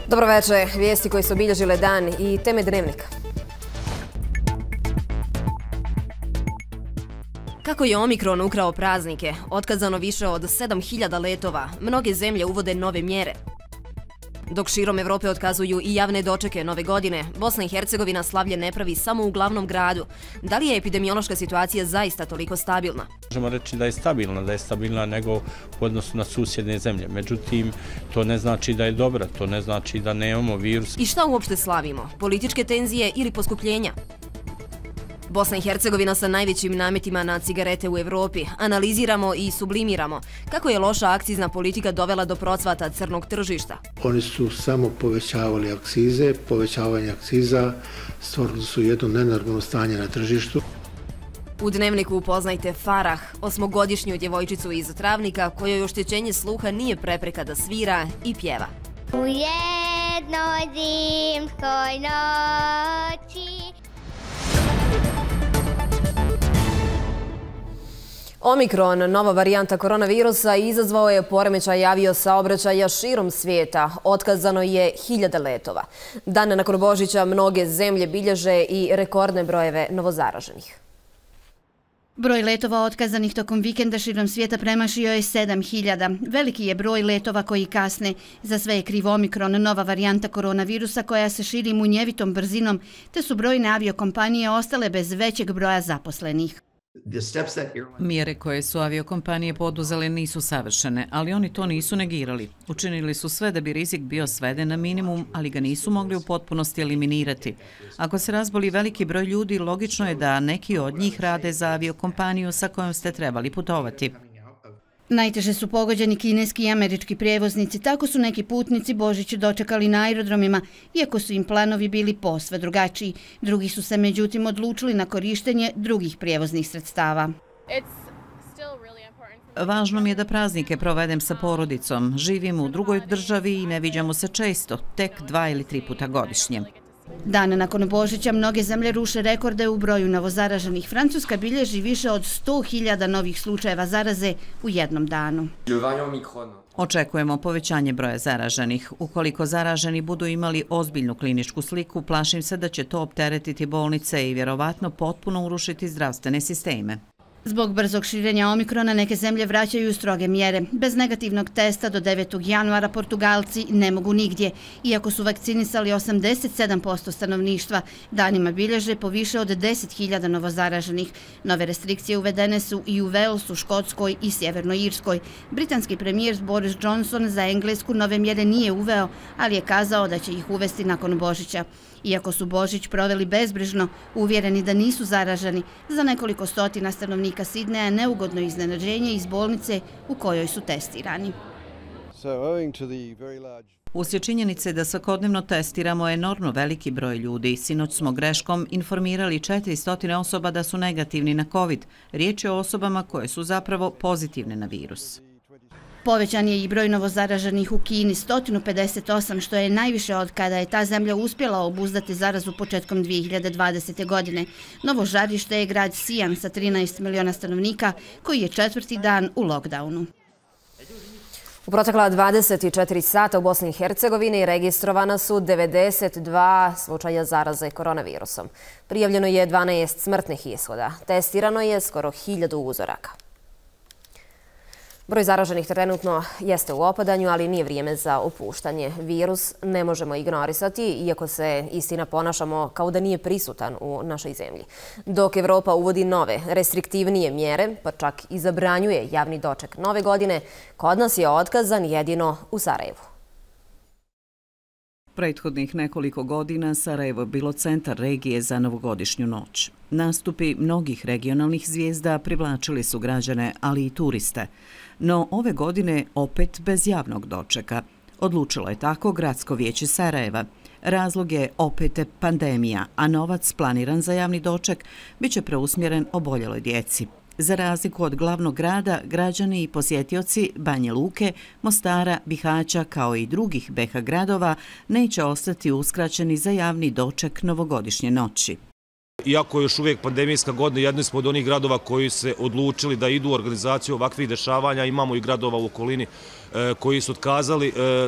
Dobro večer, vijesti koje su obilježile dan i teme dnevnika. Kako je Omikron ukrao praznike, otkazano više od 7000 letova, mnoge zemlje uvode nove mjere. Dok širom Evrope otkazuju i javne dočeke nove godine, Bosna i Hercegovina slavlje ne pravi samo u glavnom gradu. Da li je epidemiološka situacija zaista toliko stabilna? Možemo reći da je stabilna nego u odnosu na susjedne zemlje. Međutim, to ne znači da je dobra, to ne znači da nemamo virus. I šta uopšte slavimo? Političke tenzije ili poskupljenja? Bosna i Hercegovina sa najvećim nametima na cigarete u Evropi. Analiziramo i sublimiramo kako je loša akcizna politika dovela do procvata crnog tržišta. Oni su samo povećavali akcize, povećavanje akciza stvorili su jedno nenormalno stanje na tržištu. U dnevniku upoznajte Farah, 8-godišnju djevojčicu iz Travnika kojoj oštećenje sluha nije prepreka da svira i pjeva. U jednoj zimskoj noći. Omikron, nova varijanta koronavirusa, izazvao je poremećaj aviosaobraćaja širom svijeta. Otkazano je 1000 letova. Dan nakon Božića mnoge zemlje bilježe i rekordne brojeve novozaraženih. Broj letova otkazanih tokom vikenda širom svijeta premašio je 7000. Veliki je broj letova koji kasne. Za sve je kriv Omikron, nova varijanta koronavirusa koja se širi munjevitom brzinom, te su brojne aviokompanije ostale bez većeg broja zaposlenih. Mjere koje su aviokompanije poduzele nisu savršene, ali oni to nisu negirali. Učinili su sve da bi rizik bio sveden na minimum, ali ga nisu mogli u potpunosti eliminirati. Ako se razboli veliki broj ljudi, logično je da neki od njih rade za aviokompaniju sa kojom ste trebali putovati. Najteže su pogođeni kineski i američki prijevoznici, tako su neki putnici Božić dočekali na aerodromima, iako su im planovi bili posve drugačiji. Drugi su se međutim odlučili na korištenje drugih prijevoznih sredstava. Važno mi je da praznike provedem sa porodicom. Živim u drugoj državi i ne viđamo se često, tek 2 ili 3 puta godišnje. Dan nakon Božića mnoge zemlje ruše rekorde u broju novozaraženih. Francuska bilježi više od 100.000 novih slučajeva zaraze u jednom danu. Očekujemo povećanje broja zaraženih. Ukoliko zaraženi budu imali ozbiljnu kliničku sliku, plašim se da će to opteretiti bolnice i vjerovatno potpuno urušiti zdravstvene sisteme. Zbog brzog širenja Omikrona neke zemlje vraćaju stroge mjere. Bez negativnog testa do 9. januara Portugalci ne mogu nigdje. Iako su vakcinisali 87% stanovništva, danima bilježe po više od 10.000 novozaraženih. Nove restrikcije uvedene su i u Walesu, Škotskoj i Sjevernoj Irskoj. Britanski premijer Boris Johnson za Englesku nove mjere nije uveo, ali je kazao da će ih uvesti nakon Božića. Iako su Božić proveli bezbrižno, uvjereni da nisu zaraženi, za nekoliko stotina stanovnika Sidneja je neugodno iznenađenje iz bolnice u kojoj su testirani. Uslijed činjenice da svakodnevno testiramo enormno veliki broj ljudi, sinoć smo greškom informirali 400 osoba da su negativni na COVID. Riječ je o osobama koje su zapravo pozitivne na virus. Povećan je i broj novozaraženih u Kini, 158, što je najviše od kada je ta zemlja uspjela obuzdati zarazu početkom 2020. godine. Novo žarište je grad Sijan sa 13 miliona stanovnika, koji je 4. dan u lockdownu. U protekla 24 sata u Bosni i Hercegovini registrovana su 92 slučaja zaraze koronavirusom. Prijavljeno je 12 smrtnih ishoda. Testirano je skoro 1000 uzoraka. Broj zaraženih trenutno jeste u opadanju, ali nije vrijeme za opuštanje. Virus ne možemo ignorisati, iako se istina ponašamo kao da nije prisutan u našoj zemlji. Dok Evropa uvodi nove, restriktivnije mjere, pa čak i zabranjuje javni doček nove godine, kod nas je otkazan jedino u Sarajevu. Prethodnih nekoliko godina Sarajevo je bilo centar regije za novogodišnju noć. Nastupi mnogih regionalnih zvijezda privlačili su građane, ali i turiste. No ove godine opet bez javnog dočeka. Odlučilo je tako Gradsko vijeće Sarajeva. Razlog je opet pandemija, a novac planiran za javni doček biće preusmjeren oboljeloj djeci. Za razliku od glavnog grada, građani i posjetioci Banje Luke, Mostara, Bihaća kao i drugih BiH gradova neće ostati uskraćeni za javni doček novogodišnje noći. Iako je još uvijek pandemijska godina, jedni smo od onih gradova koji se odlučili da idu u organizaciju ovakvih dešavanja. Imamo i gradova u okolini koji su otkazali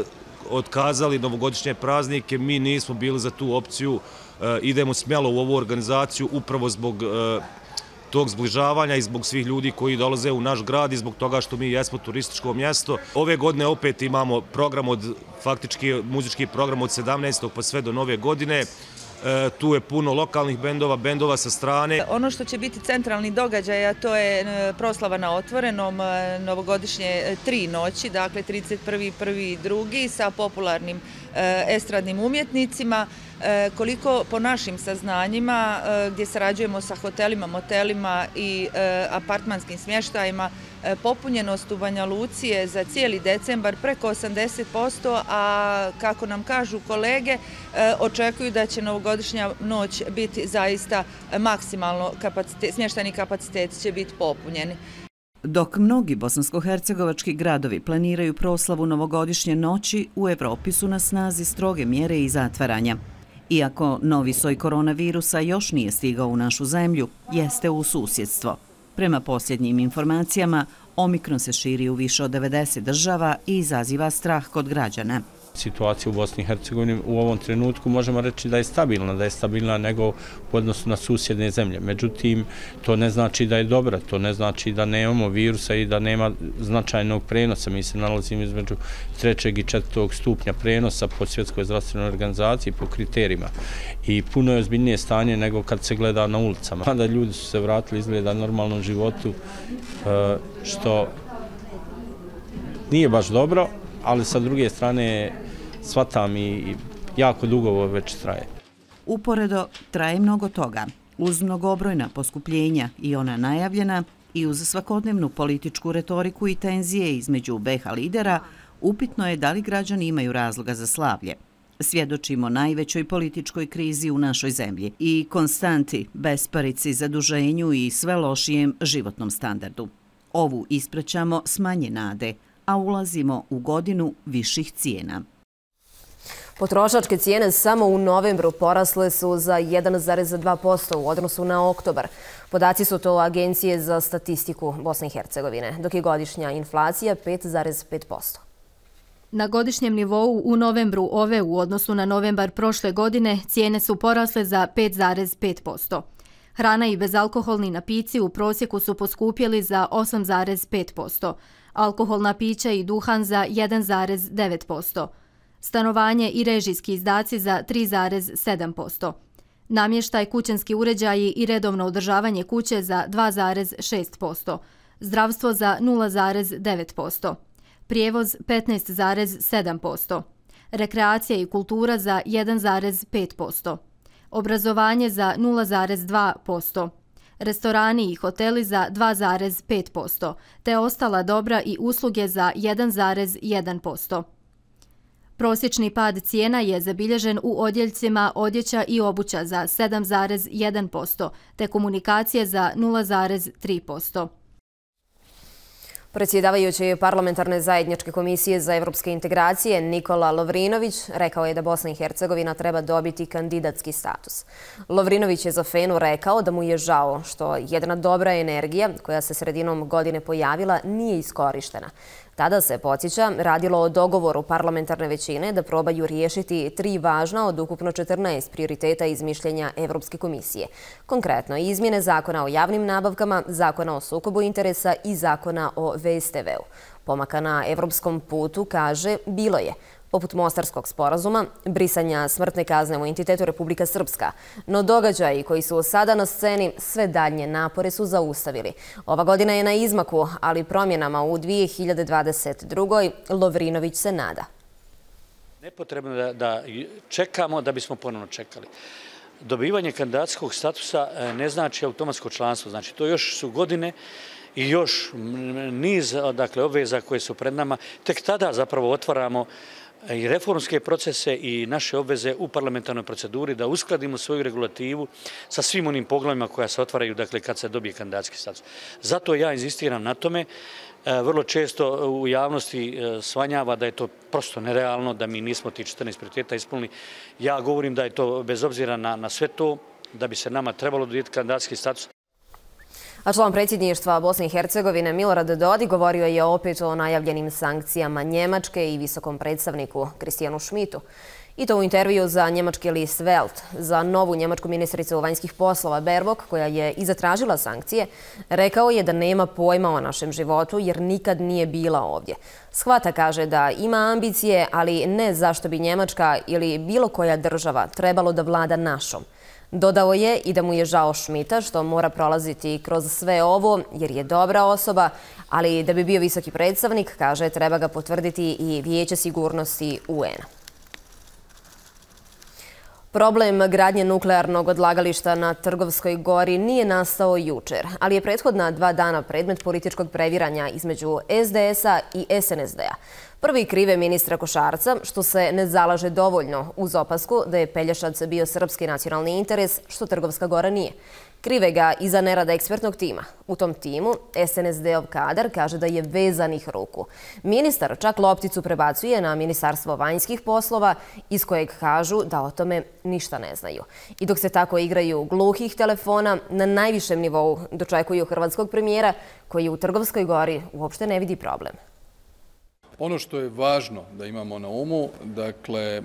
otkazali novogodišnje praznike, mi nismo bili za tu opciju. Idemo smjelo u ovu organizaciju upravo zbog tog zbližavanja i zbog svih ljudi koji dolaze u naš grad i zbog toga što mi jesmo turističko mjesto. Ove godine opet imamo program faktički muzički program od 17. pa sve do nove godine. Tu je puno lokalnih bendova sa strane. Ono što će biti centralni događaj, a to je proslava na otvorenom novogodišnje 3 noći, dakle 31., 1. i 2. sa popularnim estradnim umjetnicima. Koliko po našim saznanjima, gdje sarađujemo sa hotelima, motelima i apartmanskim smještajima, popunjenost u Banja Luci je za cijeli decembar preko 80%, a kako nam kažu kolege, očekuju da će novogodišnja noć biti zaista maksimalno, smještajni kapaciteti će biti popunjeni. Dok mnogi bosansko-hercegovački gradovi planiraju proslavu novogodišnje noći, u Evropi su na snazi stroge mjere i zatvaranja. Iako novi soj koronavirusa još nije stigao u našu zemlju, jeste u susjedstvo. Prema posljednjim informacijama, Omikron se širi u više od 90 država i izaziva strah kod građana. Situacija u Bosni i Hercegovini u ovom trenutku možemo reći da je stabilna nego u odnosu na susjedne zemlje. Međutim, to ne znači da je dobra, to ne znači da nemamo virusa i da nema značajnog prenosa. Mi se nalazimo između 3. i 4. stupnja prenosa po Svjetskoj zdravstvenoj organizaciji, po kriterijima. I puno je ozbiljnije stanje nego kad se gleda na ulicama. Kada ljudi su se vratili izgleda normalnom životu, što nije baš dobro, ali sa druge strane shvatam i jako dugo ovo već traje. Uporedo traje mnogo toga. Uz mnogobrojna poskupljenja i ona najavljena i uz svakodnevnu političku retoriku i tenzije između BiH lidera, upitno je da li građani imaju razloga za slavlje. Svjedočimo najvećoj političkoj krizi u našoj zemlji i konstanti, besparici, zaduženju i sve lošijem životnom standardu. Ovu ispraćamo s manje nade, a ulazimo u godinu viših cijena. Potrošačke cijene samo u novembru porasle su za 1,2% u odnosu na oktobar. Podaci su to Agencije za statistiku Bosne i Hercegovine, dok je godišnja inflacija 5,5%. Na godišnjem nivou u novembru ove u odnosu na novembar prošle godine cijene su porasle za 5,5%. Hrana i bezalkoholni napici u prosjeku su poskupjeli za 8,5%, alkoholna pića i duhan za 1,9%, stanovanje i režijski izdaci za 3,7%, namještaj, kućanski uređaji i redovno održavanje kuće za 2,6%, zdravstvo za 0,9%, prijevoz 15,7%, rekreacija i kultura za 1,5%, obrazovanje za 0,2%, restorani i hoteli za 2,5%, te ostala dobra i usluge za 1,1%. Prosječni pad cijena je zabilježen u odjeljcima odjeća i obuća za 7,1%, te komunikacije za 0,3%. Predsjedavajući parlamentarne zajedničke komisije za evropske integracije Nikola Lovrinović rekao je da Bosna i Hercegovina treba dobiti kandidatski status. Lovrinović je za Fenu rekao da mu je žao što jedna dobra energija koja se sredinom godine pojavila nije iskorištena. Tada se, podsjeća, radilo o dogovoru parlamentarne većine da probaju riješiti 3 važna od ukupno 14 prioriteta iz mišljenja Evropske komisije. Konkretno, izmjene zakona o javnim nabavkama, zakona o sukobu interesa i zakona o VSTV-u. Pomaka na evropskom putu, kaže, bilo je, poput Mostarskog sporazuma, brisanja smrtne kazne u entitetu Republika Srpska. No događaji koji su sada na sceni sve daljnje napore su zaustavili. Ova godina je na izmaku, ali promjenama u 2022. Lovrinović se nada. Nepotrebno je da čekamo da bismo ponovno čekali. Dobivanje kandidatskog statusa ne znači automatsko članstvo, znači to još su godine i još niz obveza koje su pred nama. Tek tada zapravo otvaramo i reformske procese i naše obveze u parlamentarnoj proceduri da uskladimo svoju regulativu sa svim onim poglavljima koja se otvaraju kad se dobije kandidatski status. Zato ja inzistiram na tome. Vrlo često u javnosti svanjava da je to prosto nerealno, da mi nismo ti 14 prioriteta ispunili. Ja govorim da je to bez obzira na sve to, da bi se nama trebalo dodijeliti kandidatski status. A član predsjedništva Bosne i Hercegovine Milorad Dodik govorio je opet o najavljenim sankcijama Njemačke i visokom predstavniku Kristijanu Schmidtu. I to u intervju za njemački list Welt. Za novu njemačku ministricu vanjskih poslova Baerbock, koja je i zatražila sankcije, rekao je da nema pojma o našem životu jer nikad nije bila ovdje. Shvata, kaže, da ima ambicije, ali ne zašto bi Njemačka ili bilo koja država trebalo da vlada našom. Dodao je i da mu je žao Schmidta što mora prolaziti kroz sve ovo jer je dobra osoba, ali da bi bio visoki predstavnik, kaže, treba ga potvrditi i Vijeće sigurnosti UN-a. Problem gradnje nuklearnog odlagališta na Trgovskoj gori nije nastao jučer, ali je prethodna 2 dana predmet političkog previranja između SDS-a i SNSD-a. Prvi krive ministra Košarca, što se ne zalaže dovoljno, uz opasku da je Pelješac bio srpski nacionalni interes, što Trgovska gora nije. Krive ga i za nerada ekspertnog tima. U tom timu SNSD-ov kadar kaže da je vezanih ruku. Ministar čak lopticu prebacuje na Ministarstvo vanjskih poslova, iz kojeg kažu da o tome ništa ne znaju. I dok se tako igraju gluhih telefona, na najvišem nivou dočekuju hrvatskog premijera, koji u Trgovskoj gori uopšte ne vidi problem. Ono što je važno da imamo na umu, dakle,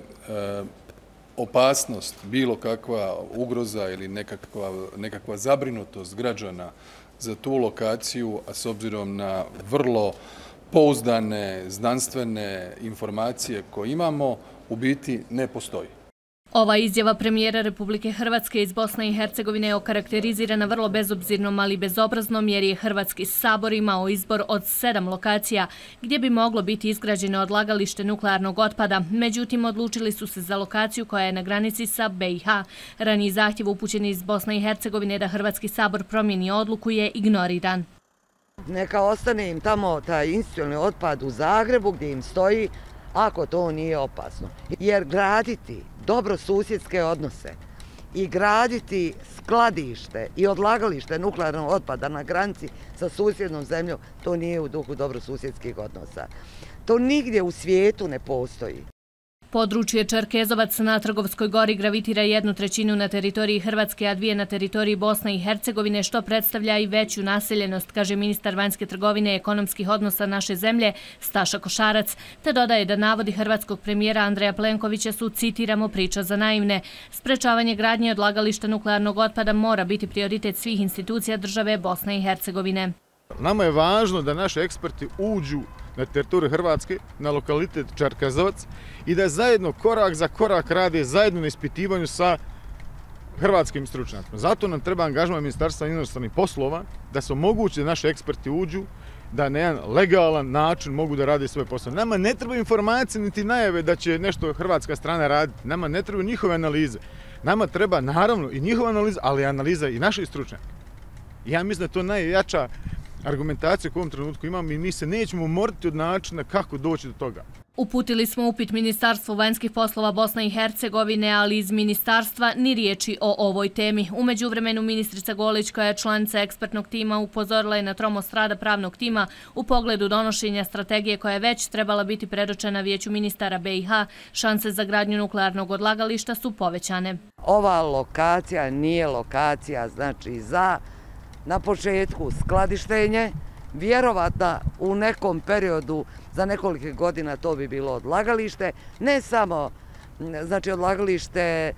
opasnost, bilo kakva ugroza ili nekakva zabrinutost građana za tu lokaciju, a s obzirom na vrlo pouzdane znanstvene informacije koje imamo, u biti ne postoji. Ova izjava premijera Republike Hrvatske iz Bosne i Hercegovine je okarakterizirana vrlo bezobzirnom, ali bezobraznom, jer je Hrvatski sabor imao izbor od 7 lokacija gdje bi moglo biti izgrađeno odlagalište nuklearnog otpada. Međutim, odlučili su se za lokaciju koja je na granici sa BiH. Raniji zahtjev upućen iz Bosne i Hercegovine da Hrvatski sabor promijeni odluku je ignoriran. Neka ostane im tamo taj institucionalni otpad u Zagrebu gdje im stoji, ako to nije opasno. Jer graditi dobrosusjedske odnose i graditi skladište i odlagalište nuklearnog otpada na granici sa susjednom zemljom, to nije u duhu dobrosusjedskih odnosa. To nigdje u svijetu ne postoji. Područje Čerkezovac na Trgovskoj gori gravitira 1/3 na teritoriji Hrvatske, a 2 na teritoriji Bosne i Hercegovine, što predstavlja i veću naseljenost, kaže ministar vanjske trgovine i ekonomskih odnosa naše zemlje Staša Košarac, te dodaje da navodi hrvatskog premijera Andreja Plenkovića su, citiramo, priča za naivne. Sprečavanje gradnje odlagališta nuklearnog otpada mora biti prioritet svih institucija države Bosne i Hercegovine. Nama je važno da naši eksperti uđu na teritoriju Hrvatske, na lokalitet Čerkezovac i da zajedno korak za korak rade zajedno na ispitivanju sa hrvatskim stručnjacima. Zato nam treba angažman Ministarstva inostranih poslova da se omogući da naši eksperti uđu, da na jedan legalan način mogu da rade svoje posao. Nama ne treba informacije niti najave da će nešto hrvatska strana raditi. Nama ne treba njihove analize. Nama treba naravno i njihova analiza, ali i analiza i naših stručnjaka. Ja mislim da je to najjača argumentacija koju u ovom trenutku imamo i mi se nećemo umoriti od načina kako doći do toga. Uputili smo upit Ministarstvu vanjskih poslova Bosne i Hercegovine, ali iz ministarstva ni riječi o ovoj temi. U međuvremenu ministrica Golić, koja je članica ekspertnog tima, upozorila je na tromost rada pravnog tima u pogledu donošenja strategije koja je već trebala biti predočena Vijeću ministara BiH. Šanse za gradnju nuklearnog odlagališta su povećane. Ova lokacija nije lokacija, znači za na početku skladištenje, vjerovatno u nekom periodu za nekoliko godina to bi bilo odlagalište, ne samo znači odlagalište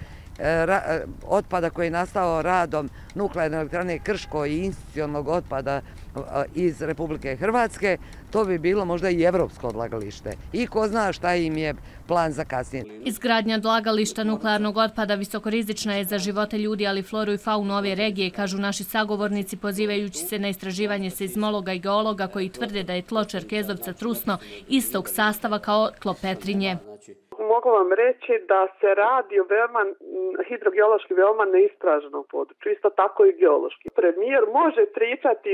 otpada koji je nastao radom nuklearne elektrane Krško i institucionalnog otpada iz Republike Hrvatske, to bi bilo možda i evropsko odlagalište. I ko zna šta im je plan za kasnije. Izgradnja odlagališta nuklearnog otpada visokorizična je za živote ljudi, ali floru i faunu ove regije, kažu naši sagovornici, pozivajući se na istraživanje seizmologa i geologa koji tvrde da je tlo Čerkezovca trusno istog sastava kao tlo Petrinje. Mogu vam reći da se radi o hidrogeološki veoma neistraženom području, isto tako i geološki. Premijer može pričati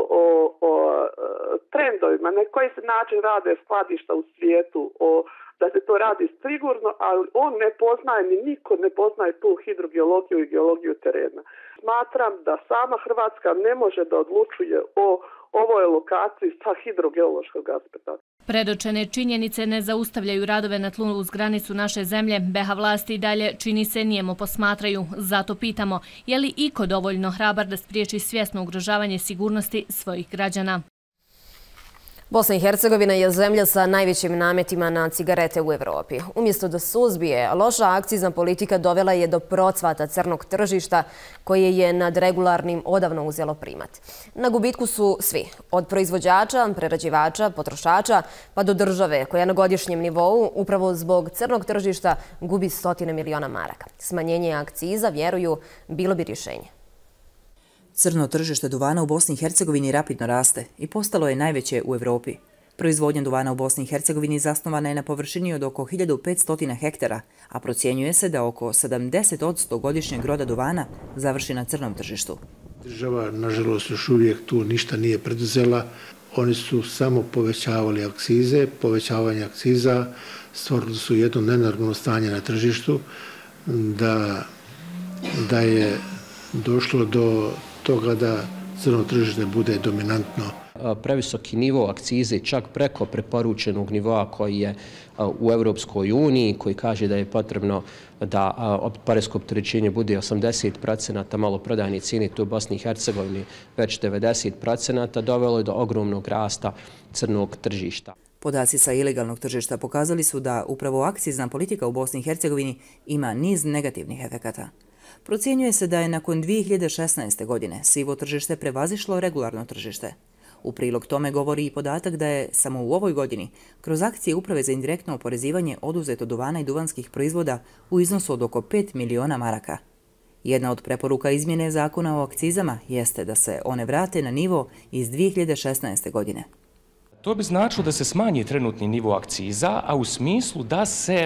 o trendovima, na koji se način rade skladišta u svijetu, da se to radi sigurno, ali on ne poznaje, ni niko ne poznaje tu hidrogeologiju i geologiju terena. Smatram da sama Hrvatska ne može da odlučuje o ovoj lokaciji sa hidrogeološkog aspekta. Predočene činjenice ne zaustavljaju radove na tlu uz granicu naše zemlje. BiH vlasti i dalje čini se nijemo posmatraju. Zato pitamo, je li iko dovoljno hrabar da spriječi svjesno ugrožavanje sigurnosti svojih građana? Bosna i Hercegovina je zemlja sa najvećim nametima na cigarete u Evropi. Umjesto da suzbije, loša akcizna politika dovela je do procvata crnog tržišta koje je nad regularnim odavno uzelo primat. Na gubitku su svi, od proizvođača, prerađivača, potrošača, pa do države koja na godišnjem nivou upravo zbog crnog tržišta gubi stotine miliona maraka. Smanjenje akciza, vjeruju, bilo bi rješenje. Crno tržište duvana u Bosni i Hercegovini rapidno raste i postalo je najveće u Evropi. Proizvodnja duvana u Bosni i Hercegovini zasnovana je na površini od oko 1500 hektara, a procjenjuje se da oko 70% godišnjeg roda duvana završi na crnom tržištu. Država, nažalost, još uvijek tu ništa nije preduzela. Oni su samo povećavali akcize. Povećavanje akciza stvorili su jedno nenormalno stanje na tržištu, da je došlo do toga da crno tržište bude dominantno. Previsoki nivo akcize, čak preko preporučenog nivoa koji je u Europskoj uniji, koji kaže da je potrebno da poresko opterećenje bude 80%, maloprodajne cijene tu u Bosni i Hercegovini već 90%, dovelo je do ogromnog rasta crnog tržišta. Podaci sa ilegalnog tržišta pokazali su da upravo akcizna politika u Bosni i Hercegovini ima niz negativnih efekata. Procjenjuje se da je nakon 2016. godine sivo tržište prevazišlo regularno tržište. U prilog tome govori i podatak da je samo u ovoj godini kroz akcije Uprave za indirektno oporezivanje oduzeto duvana i duvanskih proizvoda u iznosu od oko 5 miliona maraka. Jedna od preporuka izmjene zakona o akcizama jeste da se one vrate na nivo iz 2016. godine. To bi značilo da se smanji trenutni nivo akciza, a u smislu da se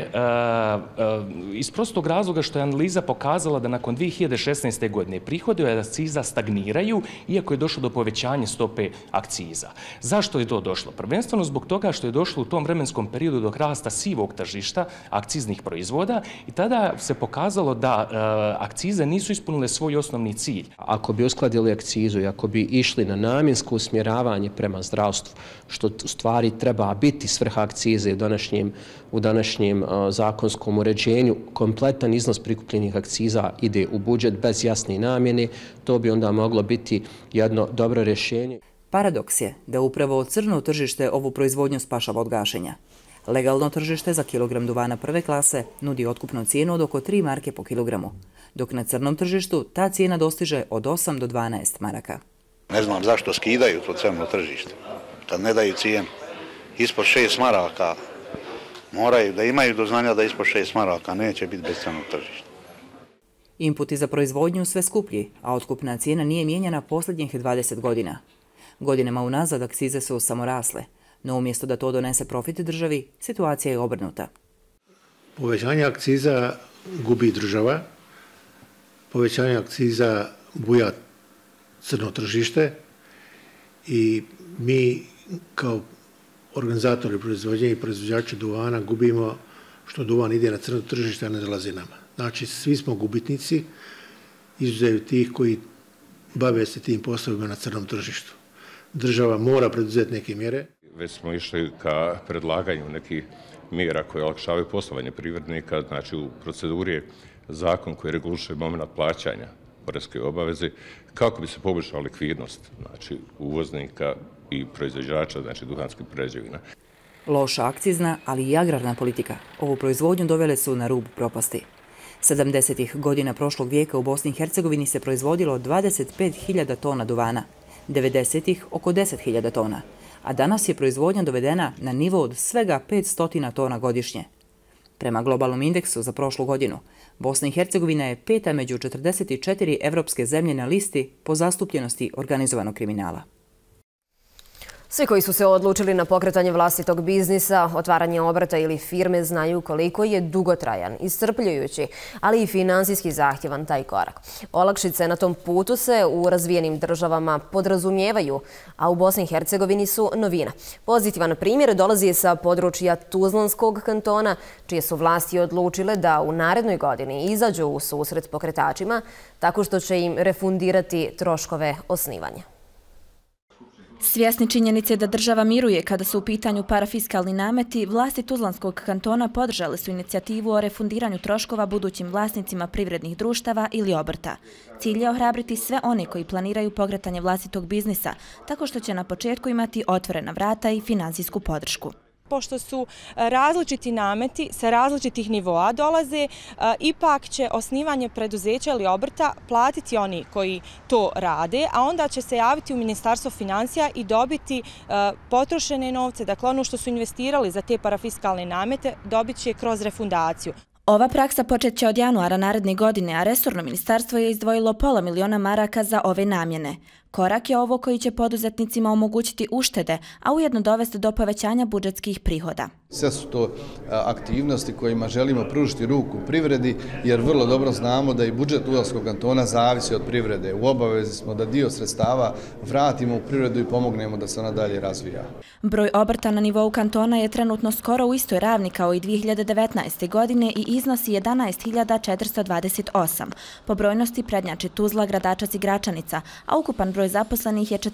iz prostog razloga što je analiza pokazala da nakon 2016. godine prihodi od akciza stagniraju, iako je došlo do povećanja stope akciza. Zašto je to došlo? Prvenstveno zbog toga što je došlo u tom vremenskom periodu do rasta sivog tržišta akciznih proizvoda i tada se pokazalo da akcize nisu ispunile svoj osnovni cilj. Ako bi uskladili akcizu i ako bi išli na namjensko usmjeravanje prema zdravstvu, što u stvari treba biti svrha akcize u današnjem zakonskom uređenju, kompletan iznos prikupljenih akciza ide u budžet bez jasne namjene, to bi onda moglo biti jedno dobro rješenje. Paradoks je da upravo crno tržište ovu proizvodnju spašava od gašenja. Legalno tržište za kilogram duvana prve klase nudi otkupnu cijenu od oko 3 marke po kilogramu, dok na crnom tržištu ta cijena dostiže od 8 do 12 maraka. Ne znam zašto skidaju to crno tržište. Kad ne daju cijenu ispod 6 maraka, moraju da imaju do znanja da ispod 6 maraka neće biti bez crnog tržišta. Inputi za proizvodnju sve skuplji, a otkupna cijena nije mijenjana posljednjih 20 godina. Godinama unazad akcize su samo rasle, no umjesto da to donese profit državi, situacija je obrnuta. Povećanje akciza gubi država, povećanje akciza buja crno tržište i mi kao organizatori proizvodnje i proizvođači duvana gubimo što duvan ide na crno tržište, a ne dolazi nama. Znači, svi smo gubitnici, izuzev tih koji bave se tim poslovima na crnom tržištu. Država mora preduzeti neke mjere. Već smo išli ka predlaganju nekih mjera koje olakšavaju poslovanje privrednika, znači u proceduri je zakon koji reguliše moment plaćanja poreske obaveze, kako bi se poboljšala likvidnost, znači uvoznika i proizvođača, znači duhanskih prerađevina. Loša akcizna, ali i agrarna politika ovu proizvodnju dovele su na rub propasti. 70-ih godina prošlog vijeka u Bosni i Hercegovini se proizvodilo 25.000 tona duvana, 90-ih oko 10.000 tona, a danas je proizvodnja dovedena na nivo od svega 500 tona godišnje. Prema globalnom indeksu za prošlu godinu, Bosna i Hercegovina je 5. među 44 evropske zemlje na listi po zastupljenosti organizovanog kriminala. Svi koji su se odlučili na pokretanje vlastitog biznisa, otvaranje obrta ili firme znaju koliko je dugotrajan, iscrpljujući, ali i finansijski zahtjevan taj korak. Olakšice na tom putu se u razvijenim državama podrazumijevaju, a u Bosni i Hercegovini su novina. Pozitivan primjer dolazi sa područja Tuzlanskog kantona, čije su vlasti odlučile da u narednoj godini izađu u susret pokretačima tako što će im refundirati troškove osnivanja. Svjesni činjenice da država miruje kada su u pitanju parafiskalni nameti, vlasti Tuzlanskog kantona podržale su inicijativu o refundiranju troškova budućim vlasnicima privrednih društava ili obrta. Cilj je ohrabriti sve one koji planiraju pokretanje vlastitog biznisa, tako što će na početku imati otvorena vrata i finansijsku podršku. Pošto su različiti nameti sa različitih nivoa dolaze, ipak će osnivanje preduzeća ili obrta platiti oni koji to rade, a onda će se javiti u Ministarstvo finansija i dobiti potrošene novce, dakle ono što su investirali za te parafiskalne namete, dobit će kroz refundaciju. Ova praksa počet će od januara naredne godine, a resorno ministarstvo je izdvojilo pola miliona maraka za ove namjene. Korak je ovo koji će poduzetnicima omogućiti uštede, a ujedno dovesti do povećanja budžetskih prihoda. Sve su to aktivnosti kojima želimo pružiti ruku privredi, jer vrlo dobro znamo da i budžet Tuzlanskog kantona zavisi od privrede. U obavezi smo da dio sredstava vratimo u privredu i pomognemo da se ona dalje razvija. Broj obrta na nivou kantona je trenutno skoro u istoj ravni kao i 2019. godine i iznosi 11.428. Po brojnosti prednjači Tuzla, Gradačac i Gračanica, a ukupan broj zaposlenih je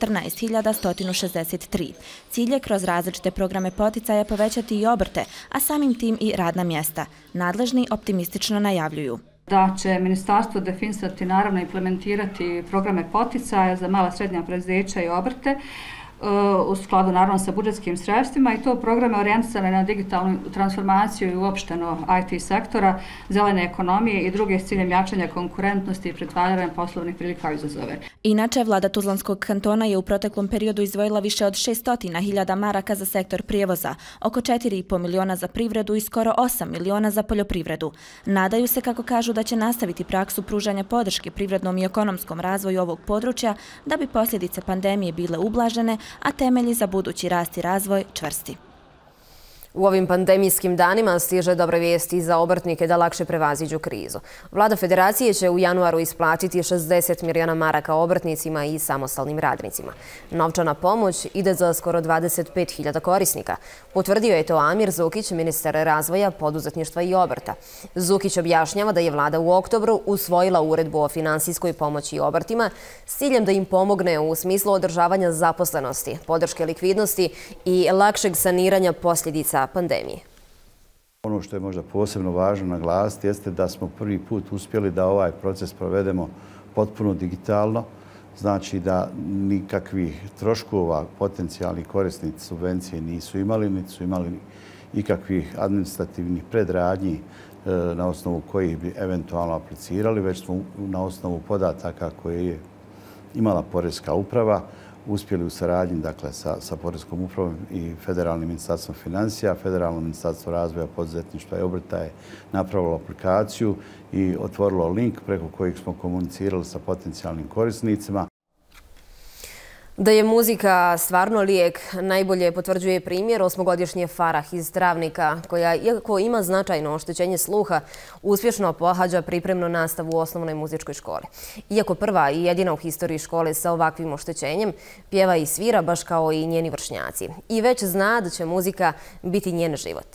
14.163. Cilj je kroz različite programe poticaja povećati i obrte, a samim tim i radna mjesta. Nadležni optimistično najavljuju da će ministarstvo definisati, naravno implementirati programe poticaja za mala srednja preduzeća i obrte u skladu naravno sa budžetskim sredstvima i to programe orijentisane na digitalnu transformaciju i uopšteno IT sektora, zelene ekonomije i druge s ciljem jačanja konkurentnosti i pretvaranja poslovnih prilika u izazove. Inače, vlada Tuzlanskog kantona je u proteklom periodu izdvojila više od 600.000 maraka za sektor prijevoza, oko 4,5 miliona za privredu i skoro 8 miliona za poljoprivredu. Nadaju se, kako kažu, da će nastaviti praksu pružanja podrške privrednom i ekonomskom razvoju ovog područja da bi posljedice pandemije bile ublažene, a temelji za budući rast i razvoj čvrsti. U ovim pandemijskim danima stiže dobre vijesti za obrtnike da lakše prevaziđu krizu. Vlada Federacije će u januaru isplatiti 60 miliona maraka obrtnicima i samostalnim radnicima. Novčana pomoć ide za skoro 25.000 korisnika. Potvrdio je to Amir Zukić, ministar razvoja, poduzetništva i obrta. Zukić objašnjava da je vlada u oktobru usvojila uredbu o finansijskoj pomoći obrtima s ciljem da im pomogne u smislu održavanja zaposlenosti, podrške likvidnosti i lakšeg saniranja posljedica pandemije. Ono što je možda posebno važno naglasiti jeste da smo prvi put uspjeli da ovaj proces provedemo potpuno digitalno, znači da nikakvih troškova potencijalni korisnici subvencije nisu imali, niti su imali ikakvih administrativnih predradnji na osnovu kojih bi eventualno aplicirali, već smo na osnovu podataka koje je imala Poreska uprava uspjeli u saradnji sa Poreskom upravom i Federalnim ministarstvom financija. Federalno ministarstvo razvoja, poduzetništva i obrta je napravilo aplikaciju i otvorilo link preko kojeg smo komunicirali sa potencijalnim korisnicima. Da je muzika stvarno lijek, najbolje potvrđuje primjer 8-godišnje Farah iz Travnika, koja, iako ima značajno oštećenje sluha, uspješno pohađa pripremnu nastavu u osnovnoj muzičkoj školi. Iako prva i jedina u historiji škole sa ovakvim oštećenjem, pjeva i svira baš kao i njeni vršnjaci. I već zna da će muzika biti njen život.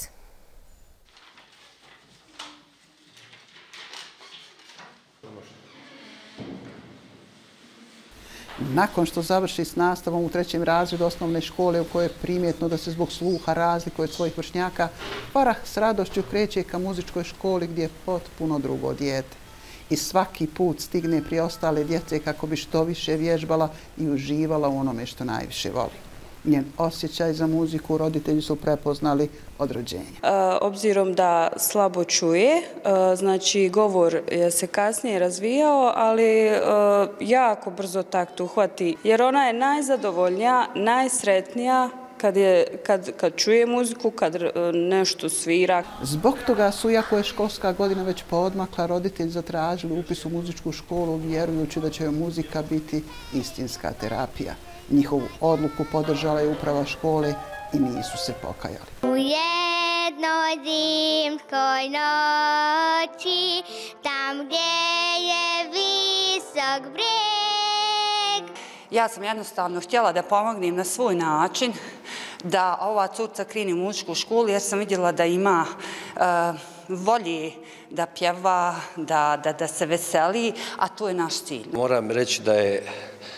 Nakon što završi s nastavom u 3. razredu osnovne škole u kojoj je primjetno da se zbog sluha razlikuje od svojih vršnjaka, Farah s radošću kreće ka muzičkoj školi gdje je potpuno drugo dijete. I svaki put stigne prije ostale djece kako bi što više vježbala i uživala u onome što najviše voli. Njen osjećaj za muziku roditelji su prepoznali od rođenja. Obzirom da slabo čuje, znači govor se kasnije razvijao, ali jako brzo takt uhvati, jer ona je najzadovoljnija, najsretnija kad čuje muziku, kad nešto svira. Zbog toga su, iako je školska godina već poodmakla, roditelji zatražili upis u muzičku školu vjerujući da će joj muzika biti istinska terapija. Njihovu odluku podržala je uprava škole i nisu se pokajali. U jednoj zimskoj noći, tam gdje je visok breg. Ja sam jednostavno htjela da pomognem na svoj način, da ova curca krene u muzičku školu, jer sam vidjela da ima volje da pjeva, da se veseli, a to je naš cilj. Moram reći da je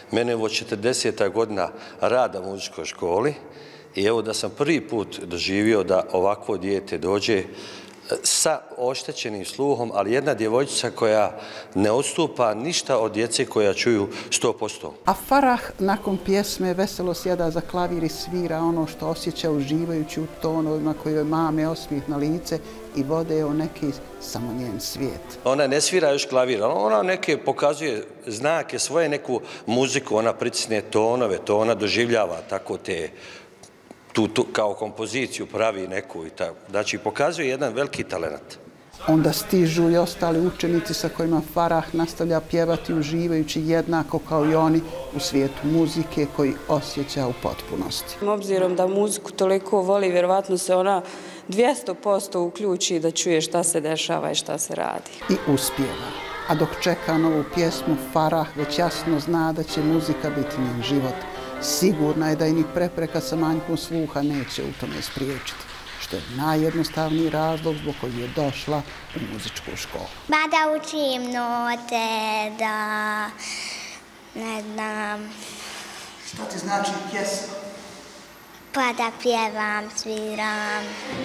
Mene je ovo 40. godina rada u muzičkoj školi i evo da sam prvi put doživio da ovakvo dijete dođe sa oštećenim sluhom, ali jedna djevojčica koja ne odstupa ništa od djece koja čuju 100%. A Farah nakon pjesme veselo sjeda za klavir i svira ono što osjeća uživajući u tonovima koje joj mame osmijeh na lice i vode o neki samo njen svijet. Ona ne svira još klavir, ona neke pokazuje znake, svoje neku muziku, ona pritisne tonove, to ona doživljava tako te tu kao kompoziciju pravi neku i tako. Znači, pokazuje jedan veliki talent. Onda stižu i ostali učenici sa kojima Farah nastavlja pjevati uživajući jednako kao i oni u svijetu muzike koji osjeća u potpunosti. Obzirom da muziku toliko voli, vjerovatno se ona 200% uključi da čuje šta se dešava i šta se radi. I uspijeva. A dok čeka novu pjesmu, Farah već jasno zna da će muzika biti njen život. Sigurna je da i ni prepreka sa manjkom sluha neće u tome spriječiti, što je najjednostavniji razlog zbog koji je došla u muzičku školu. Ba da učim note, da ne znam. Što ti znači pjesma? Pa da pjevam, sviram.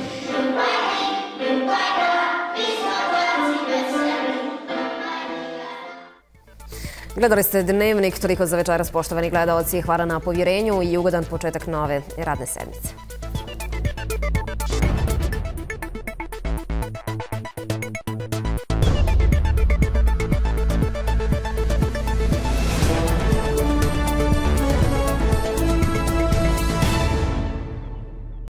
Gledali ste Dnevnik, toliko za večeras, poštovani gledaoci. Hvala na povjerenju i ugodan početak nove radne sedmice.